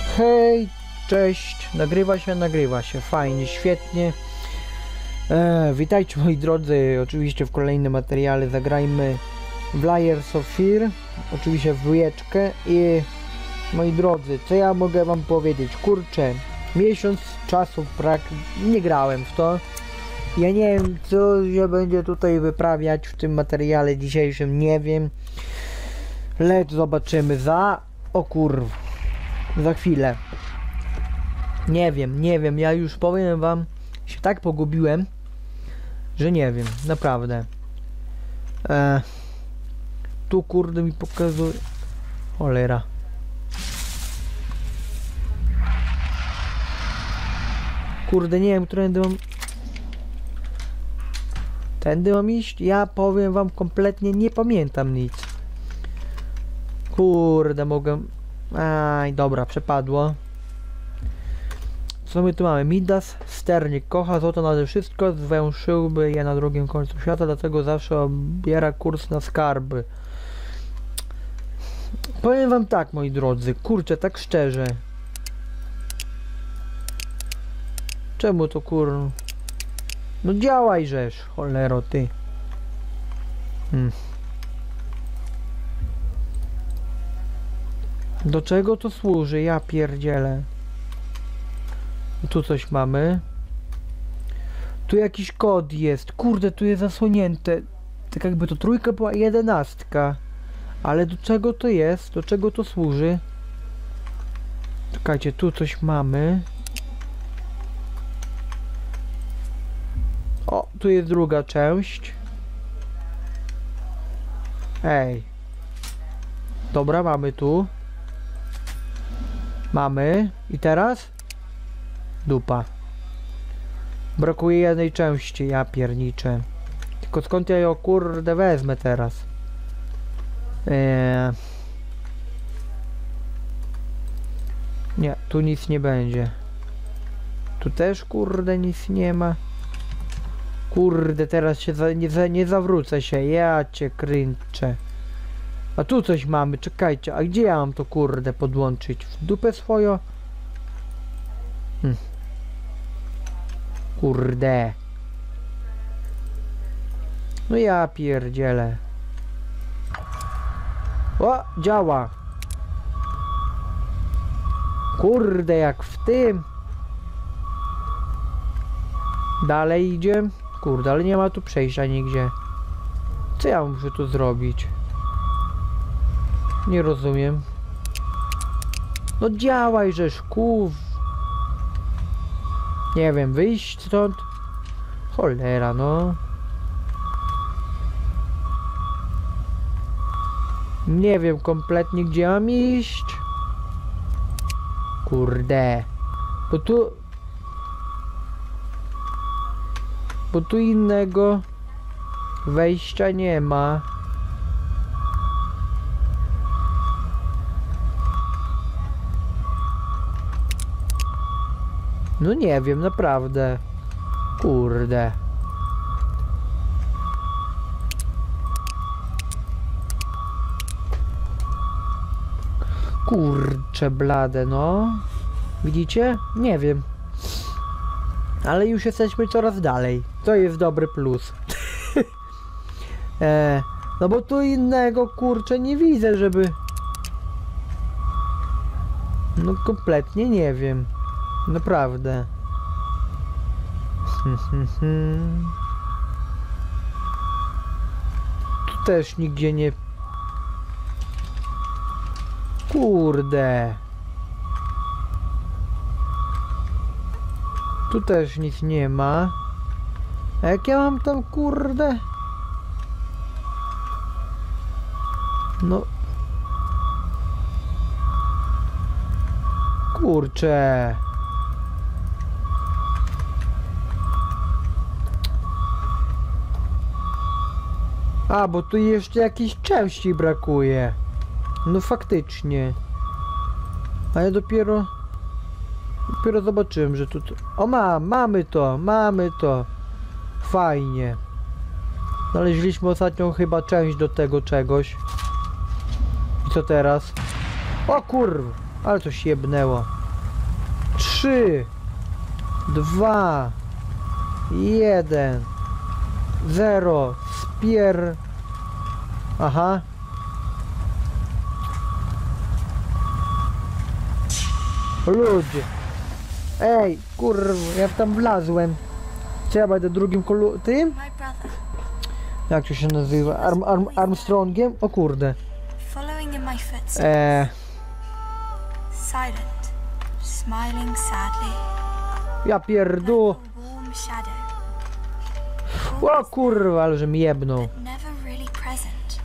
Hej, cześć, nagrywa się, fajnie, świetnie. Witajcie moi drodzy, oczywiście w kolejnym materiale zagrajmy w Layers of Fear, oczywiście w dwójeczkę. I moi drodzy, co ja mogę wam powiedzieć, kurczę, miesiąc czasu nie grałem w to. Ja nie wiem, co się będzie tutaj wyprawiać w tym materiale dzisiejszym, nie wiem, lecz zobaczymy za chwilę. Nie wiem, ja już powiem wam, się tak pogubiłem, że nie wiem, naprawdę. Tu kurde mi pokazuje, cholera. Kurde, nie wiem, tędy mam iść? Ja powiem wam, kompletnie nie pamiętam nic. Kurde, mogę... Aj, dobra, przepadło. Co my tu mamy? Midas, sternik, kocha złoto nade wszystko, zwęszyłby je na drugim końcu świata, dlatego zawsze obiera kurs na skarby. Powiem wam tak, moi drodzy, kurczę, tak szczerze. Czemu to No działaj żeż, cholero ty. Do czego to służy? Ja pierdzielę. Tu coś mamy. Tu jakiś kod jest. Kurde, tu jest zasłonięte. Tak jakby to trójka była 11. Ale do czego to jest? Do czego to służy? Czekajcie, tu coś mamy. O, tu jest druga część. Ej. Dobra, mamy tu. Mamy. I teraz? Dupa. Brakuje jednej części, ja pierniczę. Tylko skąd ja ją kurde wezmę teraz? Nie, tu nic nie będzie. Tu też kurde nic nie ma. Kurde, teraz się nie zawrócę się, ja cię kręczę. A tu coś mamy, czekajcie, a gdzie ja mam to kurde podłączyć? W dupę swoją? Kurde. No ja pierdzielę. O, działa. Kurde, jak w tym. Dalej idzie. Kurde, ale nie ma tu przejścia nigdzie. Co ja muszę tu zrobić? Nie rozumiem. No działaj żeż, Nie wiem, wyjść stąd? Cholera, no. Nie wiem kompletnie, gdzie mam iść. Kurde. Bo tu innego wejścia nie ma. No nie wiem, naprawdę. Kurde. Kurcze blade, no. Widzicie? Nie wiem. Ale już jesteśmy coraz dalej. To jest dobry plus. No bo tu innego kurczę nie widzę, żeby... No kompletnie nie wiem. Naprawdę. Tu też nigdzie nie... Kurde. Tu też nic nie ma. A jak ja mam tam kurde? No. Kurczę. A, bo tu jeszcze jakiejś części brakuje. No faktycznie. A ja dopiero zobaczyłem, że tu... O, mamy to. Fajnie. Znaleźliśmy ostatnią chyba część do tego czegoś. I co teraz? O kurw, ale coś jebnęło. 3, 2, 1, 0, Aha. Ludzie. Ej, kurwa, ja tam wlazłem. Co ja będę drugim tym? My brother, Jak to się nazywa? Armstrongiem? O kurde. following in my footsteps, silent, smiling sadly, Ja pierdu. a warm shadow, O kurwa, ale że mi jebnął. but never really present.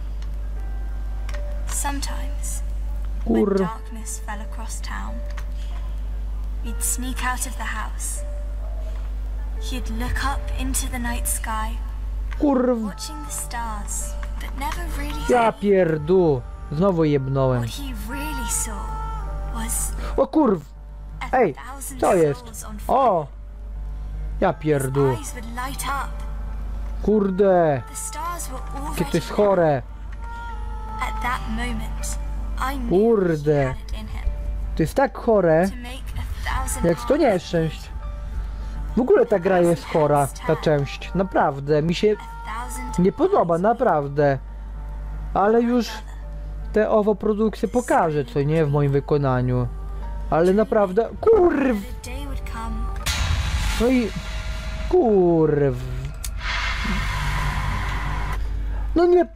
Sometimes, when Kurwa. darkness fell across town, we'd sneak out of the house. He'd look up into the night sky, Kurwa. watching the stars, but never really Ja seeing. pierdu. Znowu jebnąłem. What he really saw was O kurw. a Ej, thousand co jest? souls on fire. O. Ja His pierdu. eyes would light up. Kurde. The stars were Jakie already to jest chore. At that moment, I knew Kurde. he had it in him To jest tak chore. to make a thousand Jak to nieszczęść. W ogóle ta gra jest chora, ta część. Naprawdę. Mi się a thousand nie podoba, naprawdę. Ale już te produkcje pokażę, co nie w moim wykonaniu. Ale naprawdę. Kurw! the day would come No i. Kurw. No nie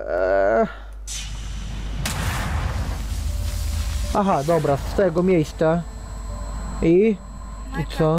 Aha, dobra, z tego miejsca. I co?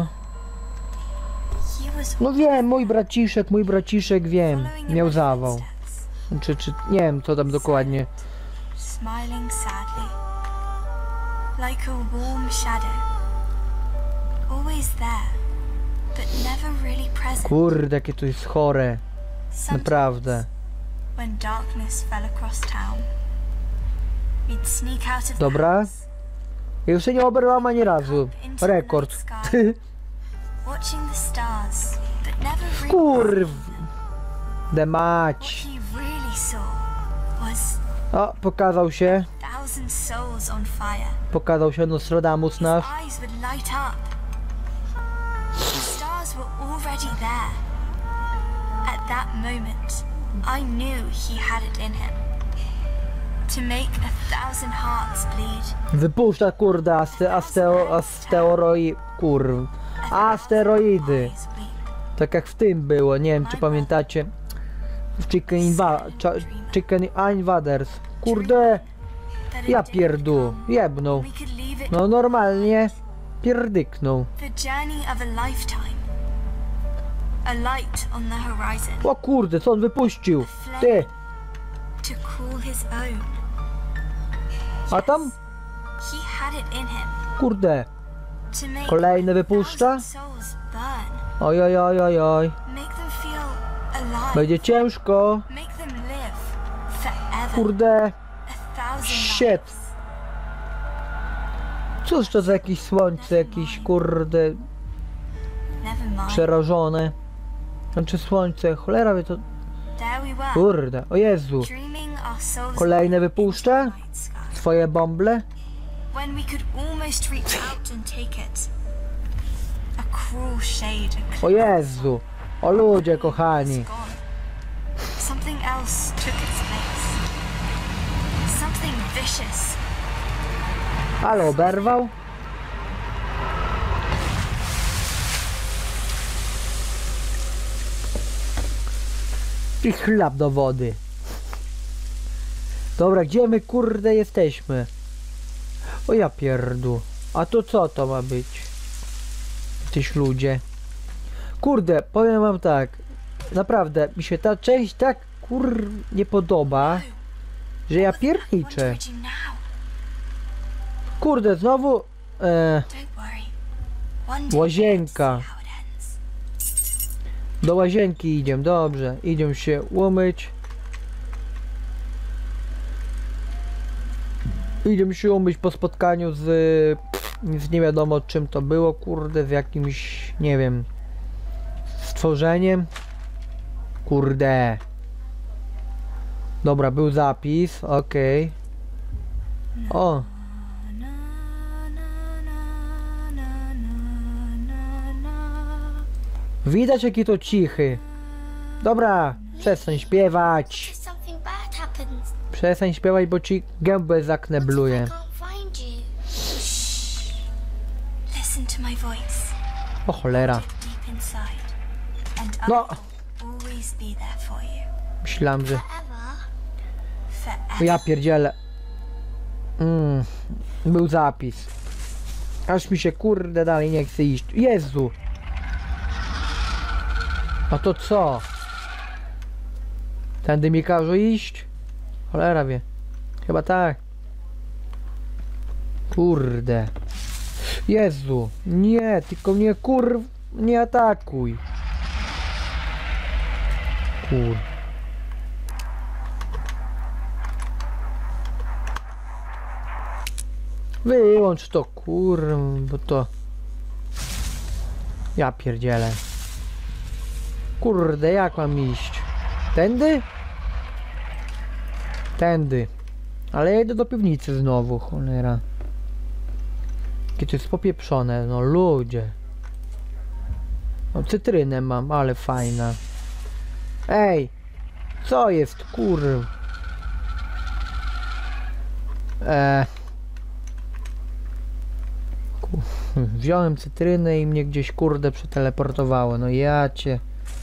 he was No wiem, mój braciszek wiem, following in miał my zawał. footsteps, Czy nie wiem co tam dokładnie. smiling sadly, like a warm shadow, always there, but never really present. Kurde, jakie to jest chore. Sometimes, Naprawdę. when darkness fell across town, we'd sneak out of the Dobra. house, Ja już się nie oberwałam ani razu. into Rekord. the night sky, watching the stars, but never really Kurw. De What mać. he really saw was O, pokazał się. thousand souls on fire. Pokazał się Nostradamus His nasz. eyes would light up. The stars were already there. At that moment, I knew he had it in him to make a thousand hearts bleed. Wypuszcza kurde asteroidy. Eyes weep. Tak jak w tym było, nie wiem czy pamiętacie. W Chicken Invaders. Kurde, That ja a day would pierdu, come jebnął. when we could leave it. No normalnie pierdyknął. The journey of a lifetime. A light on the horizon. O kurde, co on wypuścił? Ty, To cool his own. a tam He had it in him kurde, to make kolejne wypuszcza? thousand souls burn, Oj, oj, oj, oj, oj. make them feel alive, Będzie ciężko. make them live forever. Kurde, A thousand shit. lives. Cóż to za jakieś słońce, jakieś kurde Never mind. przerażone. Znaczy słońce, cholera wie to. There we were, Kurde, o Jezu. dreaming our souls Kolejne into wypuszcza? the night sky. Swoje bąble? When we could almost reach out and take it. A cruel shade O Jezu. O ludzie kochani. was gone. Something else took its place. Something vicious. Ale oberwał? I chleb do wody. Dobra, gdzie my kurde jesteśmy? O ja pierdu. A to co to ma być? Tyś ludzie. Kurde, powiem wam tak. Naprawdę, mi się ta część tak nie podoba, że ja What pierniczę. do we do now? Kurde, znowu... Don't worry. One day Łazienka. we'll see how it ends. Do łazienki idziemy, dobrze. Idziemy się umyć. Idziemy się umyć po spotkaniu z nie wiadomo czym to było, kurde, z jakimś, nie wiem, stworzeniem. Kurde. Dobra, był zapis, okej. O, Na, na, na, na, na. Widać jaki to cichy. Dobra, przestań śpiewać. If something bad happens, Przestań śpiewać, bo ci gębę zaknebluję. I can't find you. Listen to my voice. O cholera. Deep inside. And I No. will always be there for you. Myślałem, że... Forever. Forever. Ja pierdzielę. Był zapis. Aż mi się kurde dalej nie chce iść. Jezu. A to co? Tędy mi każą iść? Cholera wie. Chyba tak. Kurde. Jezu. Nie, tylko mnie nie atakuj. Kur. Wyłącz to, bo to... Ja pierdzielę. Kurde, jak mam iść? Tędy? Tędy. Ale ja idę do piwnicy znowu, cholera. Jakie to jest popieprzone, no ludzie. No cytrynę mam, ale fajna. Ej! Co jest, Wziąłem cytrynę i mnie gdzieś kurde przeteleportowało. No ja cię.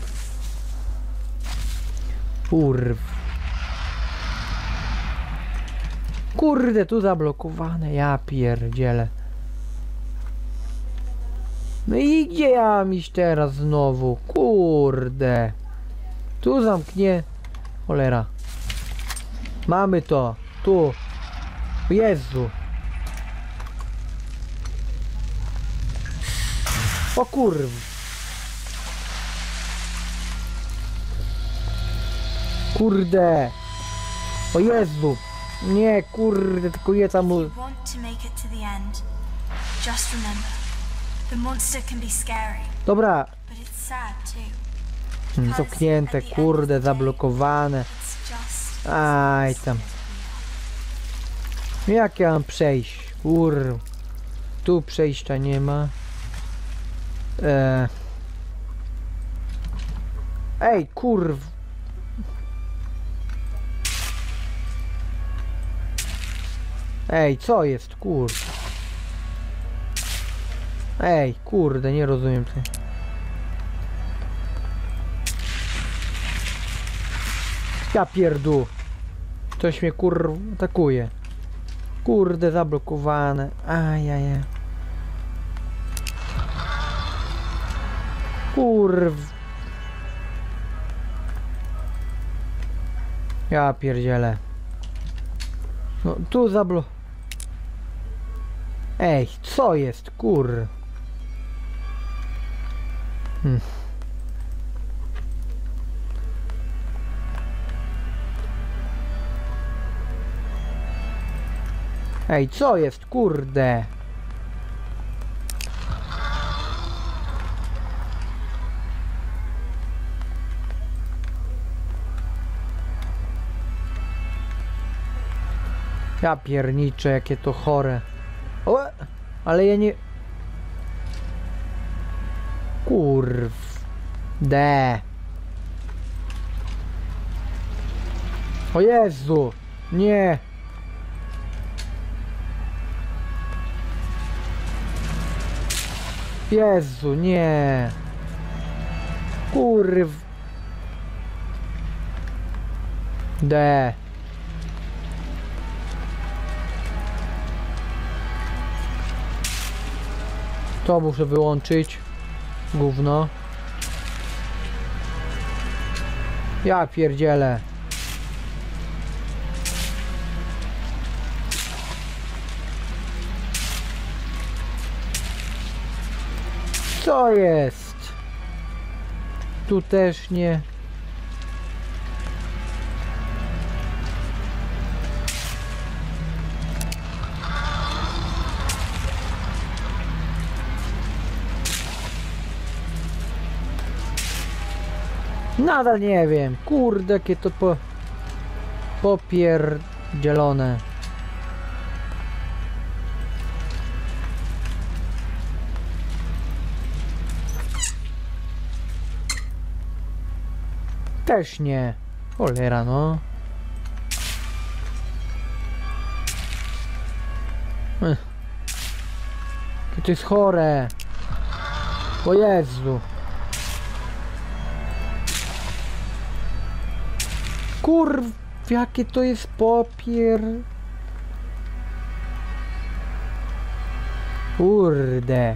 Kurde, tu zablokowane. Ja pierdzielę. No i gdzie ja mam iść teraz znowu? Kurde. Tu zamknie. Cholera. Mamy to. Tu. Jezu. O Kurde. O Jezu. Nie, kurde, tylko je tam... If you want to make it to the end, just remember, the monster can be scary, Dobra. but it's sad too. Zamknięte, kurde, zablokowane. It's just Aj tam. Jak ja mam przejść? Tu przejścia nie ma. Ej, Ej, co jest, Ej, kurde, nie rozumiem tego. Ja pierdu. Ktoś mnie atakuje. Kurde, zablokowane. Ajajaj. Ja pierdzielę. No tu Ej, co jest, Ej, co jest, kurde? Ja pierniczę, jakie to chore. O, ale ja nie... O Jezu! Nie! Jezu, nie! To muszę wyłączyć. Gówno. Ja pierdzielę. Co jest? Tu też nie. Nadal nie wiem. Kurde, jakie to popierdzielone. Też nie. Cholera, no. To jest chore. O Jezu. Kurw, jakie to jest papier. Kurde.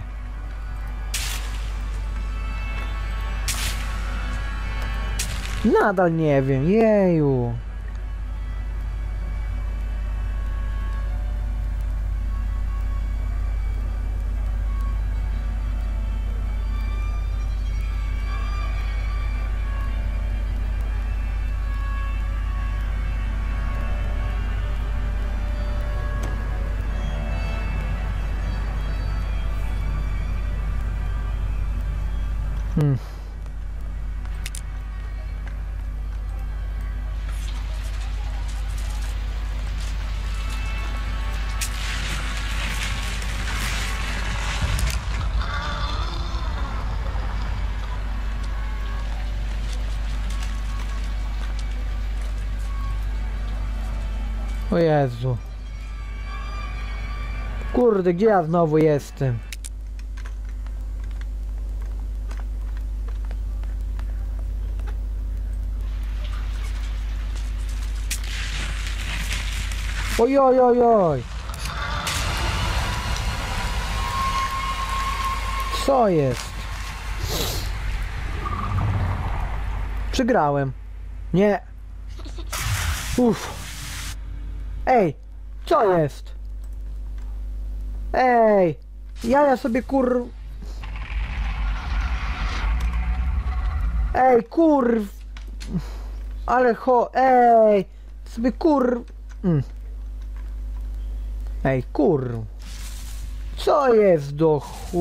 Nadal nie wiem, jeju. O Jezu. Kurde, gdzie ja znowu jestem? Oj, oj, oj, oj. Co jest? Przegrałem. Nie. Uff. Ej, co jest? Ej, ja sobie Ej, ale ej, sobie Ej, co jest do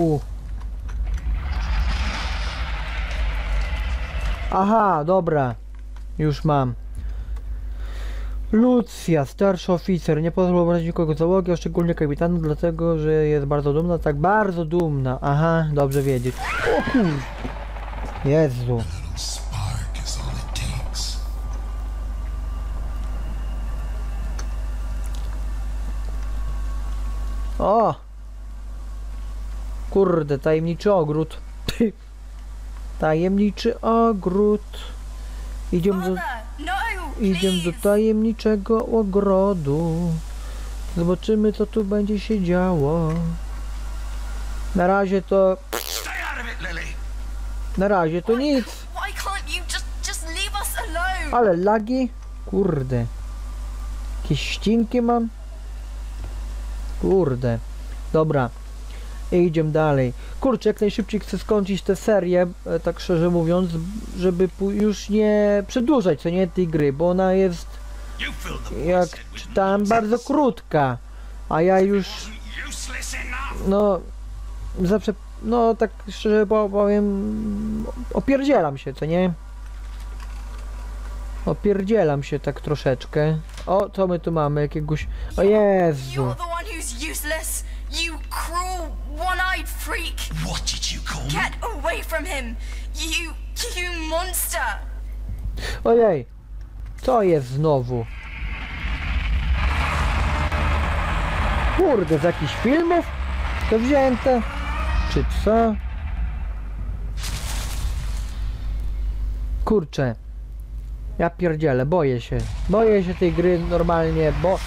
Aha, dobra. Już mam. Lucja, starszy oficer, nie pozwól obrazić nikogo z załogi, a szczególnie kapitanu, dlatego, że jest bardzo dumna, tak bardzo dumna. Aha, dobrze wiedzieć. O kur... Jezu. O! Kurde, tajemniczy ogród. Tajemniczy ogród. Idziemy do tajemniczego ogrodu. Zobaczymy, co tu będzie się działo. Na razie to... Na razie to nic. Ale lagi? Kurde. Jakieś ścinki mam? Kurde. Dobra. Idziemy dalej. Kurczę, jak najszybciej chcę skończyć tę serię, tak szczerze mówiąc, żeby już nie przedłużać co nie tej gry, bo ona jest, jak czytałem, bardzo krótka, a ja już, no, zawsze, no tak szczerze powiem, opierdzielam się, co nie? Opierdzielam się tak troszeczkę. O, co my tu mamy? Jakiegoś... O Jezu! You cruel, one-eyed freak! What did you call me? Get away from him! You monster! Ojej! Co jest znowu? Kurde, z jakichś filmów? To wzięte? Czy co? Kurczę. Ja pierdzielę, boję się. Boję się tej gry normalnie, bo...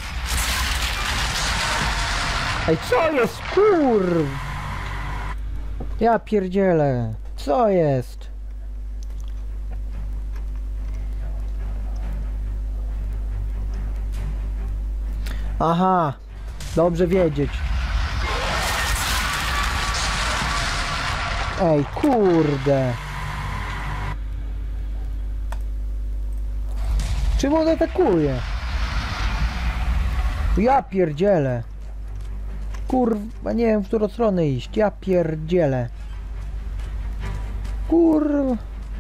Ej, co jest, Ja pierdzielę. Co jest? Aha. Dobrze wiedzieć. Ej, kurde. Czym on atakuje? Ja pierdzielę. Kurwa, nie wiem, w którą stronę iść. Ja pierdzielę. Kurwa.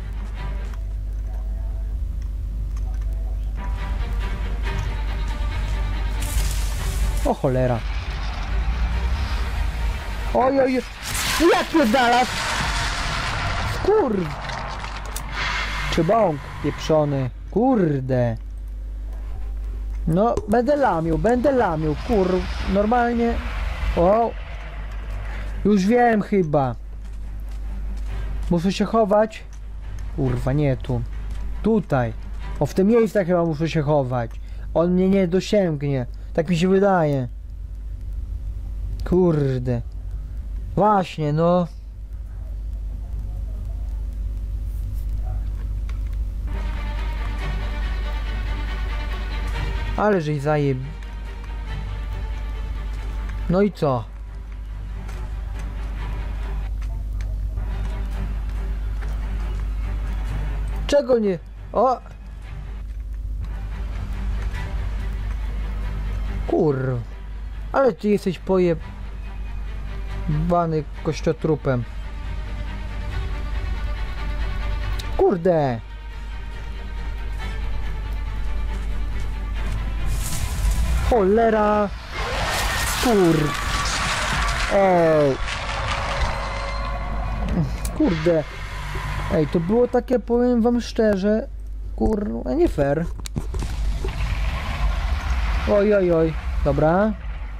O cholera. Oj, oj, jak to znalazł? Kurwa. Szybąk pieprzony. Kurde. No, będę lamił, normalnie. O! Już wiem chyba. Muszę się chować. Kurwa, nie tu. Tutaj. O, w tym miejscu chyba muszę się chować. On mnie nie dosięgnie. Tak mi się wydaje. Kurde. Właśnie, no. Ale żeś zajeb... No i co? Czego nie... O! Kurwa. Ale ty jesteś pojebany kościotrupem. Kurde! Cholera! Ej! Kurde! Ej, to było takie, powiem wam szczerze, kurwa, nie fair. Oj, oj, oj. Dobra.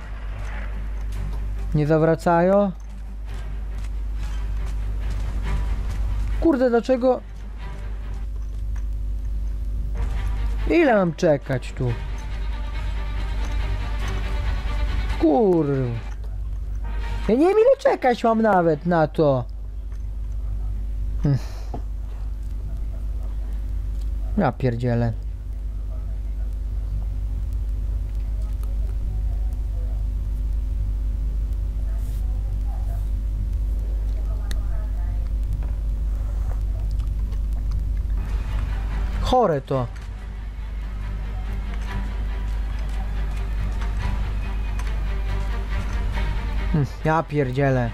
Nie zawracają. Kurde, dlaczego? Ile mam czekać tu? Kurwa. Ja nie wiem, ile czekać mam nawet na to. Ja pierdzielę. Chore to. Ja pierdzielę.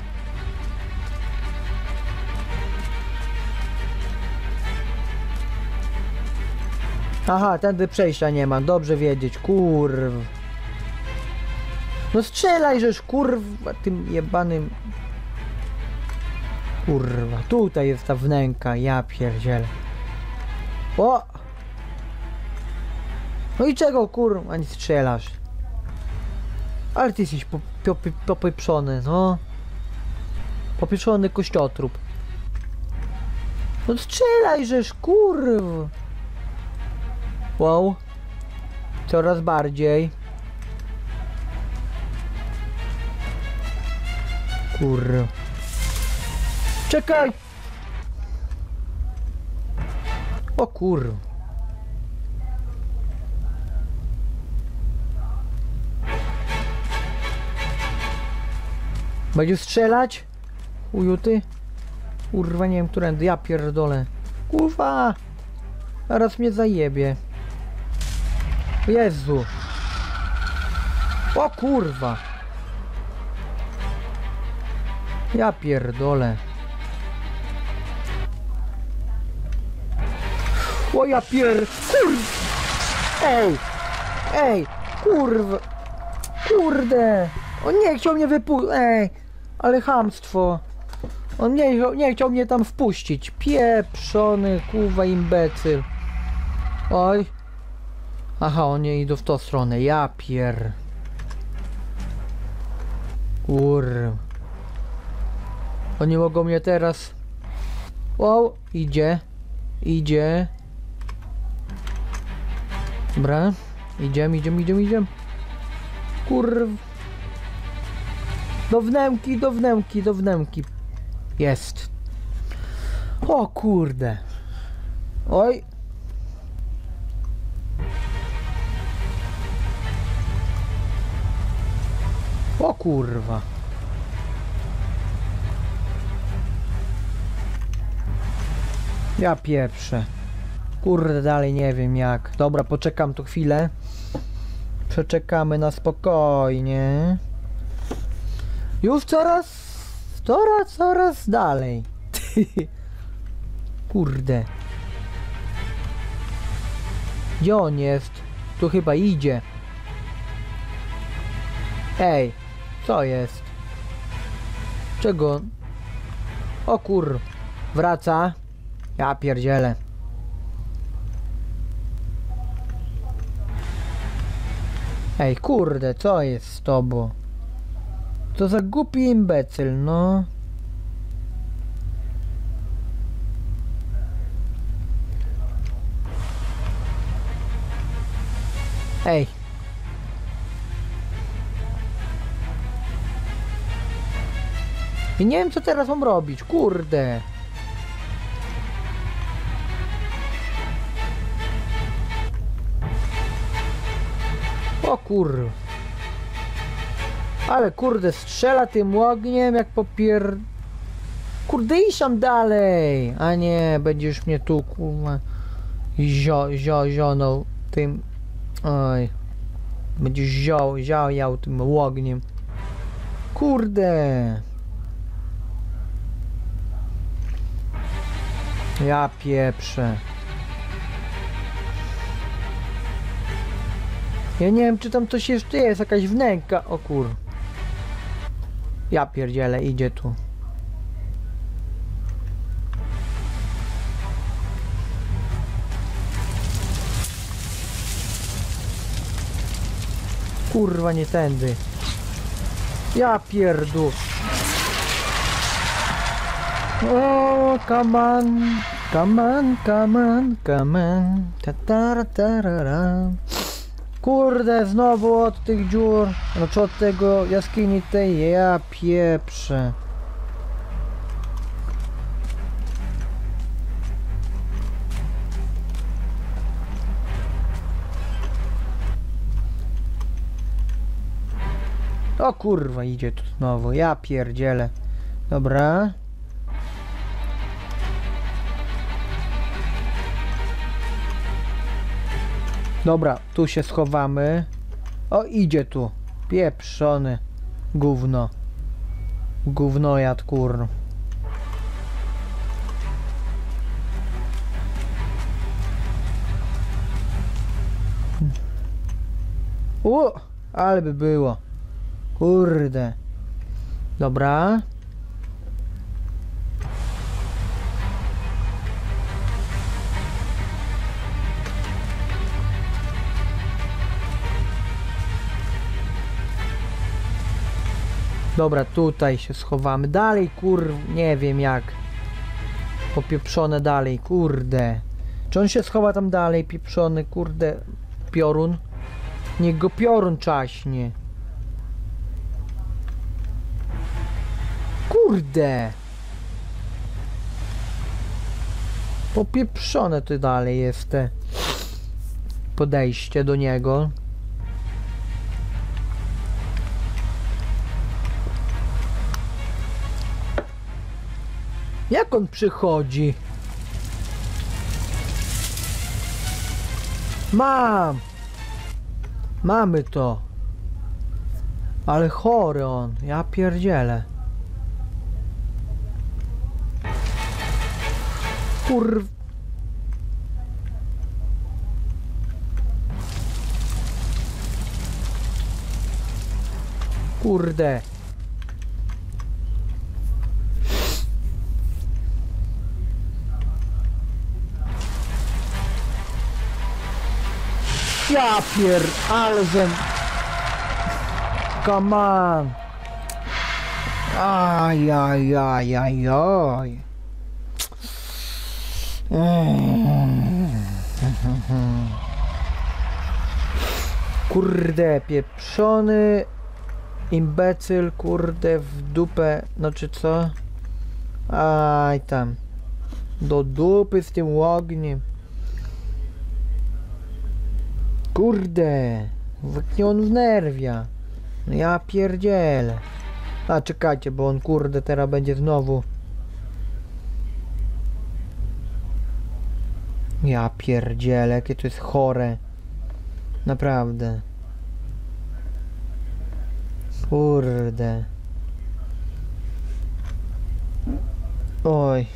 Aha, tędy przejścia nie ma. Dobrze wiedzieć. Kurw. No strzelaj, żeż kurwa tym jebanym. Kurwa. Tutaj jest ta wnęka. Ja pierdzielę. O! No i czego kurwa nie strzelasz? Ale ty jesteś popieprzony, no. Popieprzony kościotrup. No strzelaj, żeż kurwa. Wow. Coraz bardziej. Kurwa. Czekaj! O kurwa. Będziesz strzelać? Ujuty? Kurwa, nie wiem, którędy. Ja pierdolę. Kurwa! Zaraz mnie zajebie. Jezu! O kurwa! Ja pierdolę. O ja Ej! Ej! Kurwa! Kurde! On nie chciał mnie wypuścić. Ej! Ale chamstwo. On nie chciał mnie tam wpuścić. Pieprzony, kurwa, imbecyl. Oj. Aha, oni idą w tą stronę. Ja pier... Kurwa. Oni mogą mnie teraz... Wow, idzie. Idzie. Dobra. Idziemy. Kurwa. Do wnęki. Jest. O kurde. Oj. O kurwa. Ja pieprzę. Kurde, dalej nie wiem jak. Dobra, poczekam tu chwilę. Przeczekamy na spokojnie. Już coraz dalej. Kurde. Gdzie on jest? Tu chyba idzie. Ej, co jest? Czego? O kur... Wraca. Ja pierdzielę. Ej, kurde, co jest z tobą? To za głupi imbecyl, no. Ej. I nie wiem, co teraz mam robić, kurde. O kur... Ale kurde, strzela tym ogniem jak popier... Kurde, idź tam dalej! A nie, będziesz mnie tu, kurwa... Zionął tym... Oj... Będziesz ział tym ogniem. Kurde! Ja pieprzę. Ja nie wiem, czy tam coś jeszcze jest, jakaś wnęka. O kur... Ja pierdzielę, idzie tu. Kurwa, nie tędy. Ja pierdu. O, come on. Come on, come on, come on. Ta-ta-ra-ta-ra-ra. Kurde, znowu od tych dziur, znaczy od tego jaskini tej, ja pieprzę. O kurwa, idzie tu znowu, ja pierdzielę. Dobra. Dobra, tu się schowamy. O, idzie tu. Pieprzony. Gówno. Gównojad, kur. Ale by było. Kurde. Dobra. Dobra, tutaj się schowamy. Dalej, nie wiem jak. Popieprzone dalej, kurde. Czy on się schowa tam dalej, pieprzony, kurde, piorun? Niech go piorun czaśnie. Kurde. Popieprzone to dalej jest te podejście do niego. Jak on przychodzi? Mamy to. Ale chory on. Ja pierdzielę. Kurde. Ja alżem. Come on. Aj. Kurde, pieprzony imbecyl, kurde, w dupę, znaczy co? Aj tam. Do dupy z tym ogniem. Kurde, jak on wnerwia. No ja pierdzielę. A czekajcie, bo on kurde teraz będzie znowu. Ja pierdzielę, jakie to jest chore. Naprawdę. Kurde. Oj.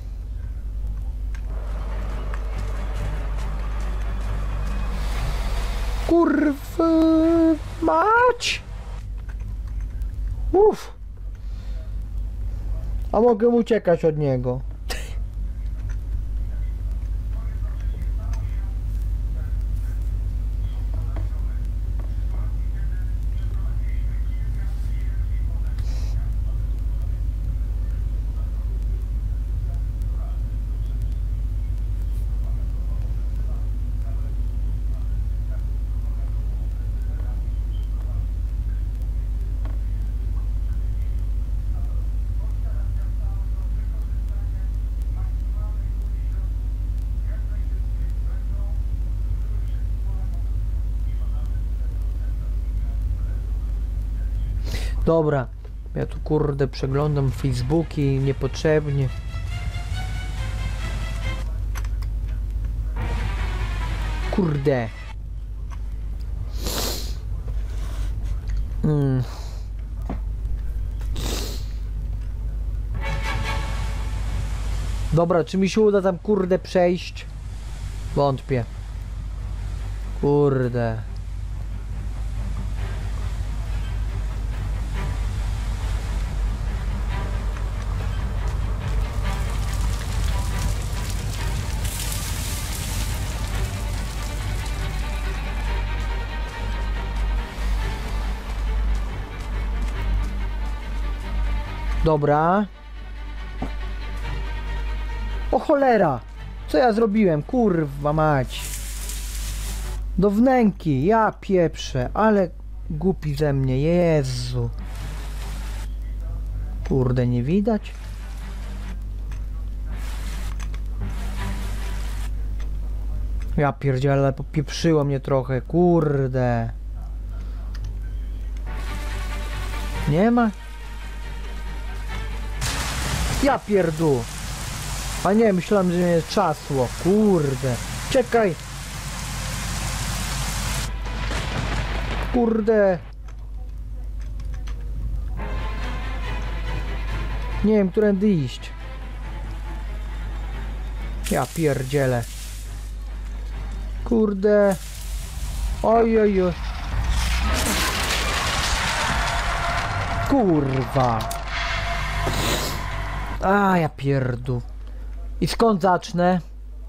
Kurwa mać! Uff. A mogę uciekać od niego. Dobra, ja tu kurde przeglądam Facebooki niepotrzebnie. Kurde. Dobra, czy mi się uda tam kurde przejść? Wątpię. Kurde. Dobra. O cholera! Co ja zrobiłem? Kurwa mać. Do wnęki. Ja pieprzę. Ale głupi ze mnie. Jezu. Kurde, nie widać? Ja pierdzielę, ale popieprzyło mnie trochę. Kurde. Nie ma? Ja pierdół. A nie, myślałem, że mnie czasło. Kurde. Czekaj. Kurde. Nie wiem, którędy iść. Ja pierdzielę. Kurde. Oj, oj, oj. Kurwa. A, ja pierdół. I skąd zacznę?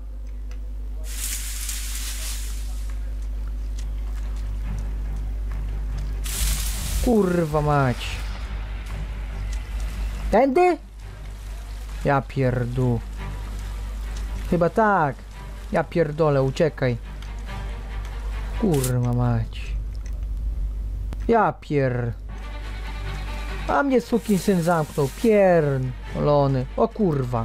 Kurwa mać. Tędy? Ja pierdół. Chyba tak. Ja pierdolę, uciekaj. Kurwa mać. Ja A mnie sukinsyn zamknął. Pierdolony. O kurwa.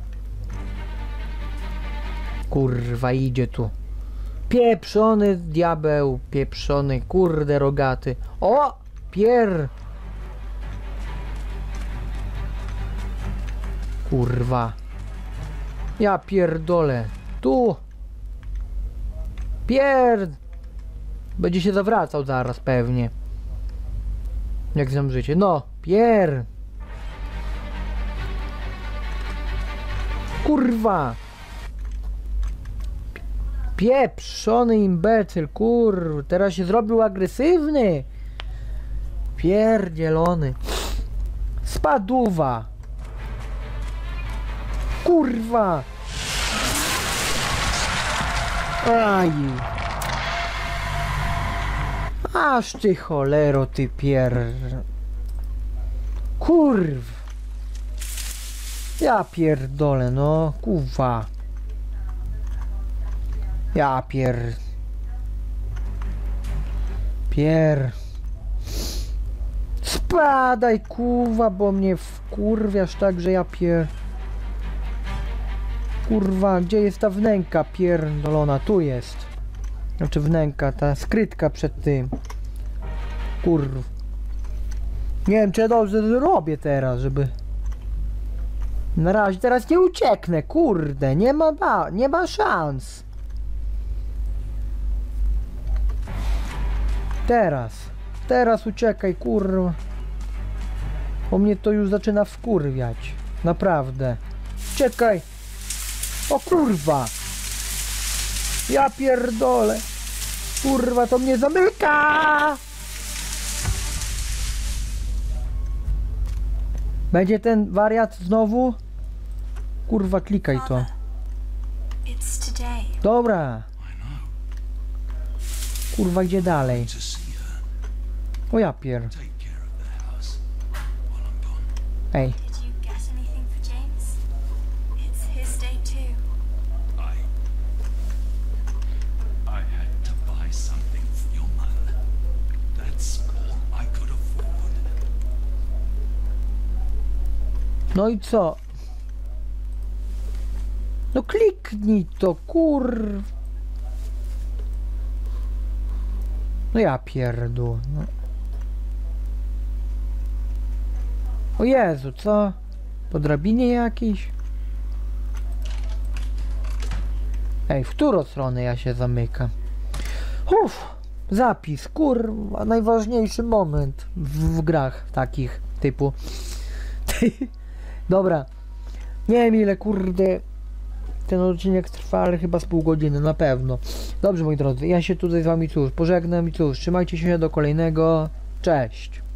Kurwa, idzie tu. Pieprzony diabeł. Pieprzony, kurde rogaty. O! Kurwa. Ja pierdolę. Tu. Będzie się zawracał zaraz pewnie. Jak znam życie. No. Kurwa. Pieprzony imbecyl, teraz się zrobił agresywny. Pierdzielony. Spaduwa. Kurwa. Aj. Aż ty cholero, ty Kurw. Ja pierdolę, no. Kurwa. Ja Spadaj, kurwa, bo mnie wkurwiasz tak, że ja Kurwa, gdzie jest ta wnęka pierdolona? Tu jest. Znaczy wnęka, ta skrytka przed tym. Kurw. Nie wiem, czy ja dobrze zrobię teraz, żeby... Na razie teraz nie ucieknę, kurde. Nie ma szans. Teraz uciekaj, kurwa. Bo mnie to już zaczyna wkurwiać. Naprawdę. Czekaj. O kurwa. Ja pierdolę. Kurwa, to mnie zamyka. Będzie ten wariat znowu? Kurwa, klikaj to. Dobra. Kurwa, gdzie dalej? O ja pier... Ej. No i co? No kliknij to, No ja pierdolę. No. O Jezu, co? Po drabinie jakiś? Ej, w którą stronę ja się zamykam? Zapis, kurwa, najważniejszy moment w grach takich typu. Dobra, nie wiem ile, kurde, ten odcinek trwa, ale chyba z pół godziny, na pewno. Dobrze, moi drodzy, ja się tutaj z wami, cóż, pożegnam i cóż, trzymajcie się do kolejnego, cześć.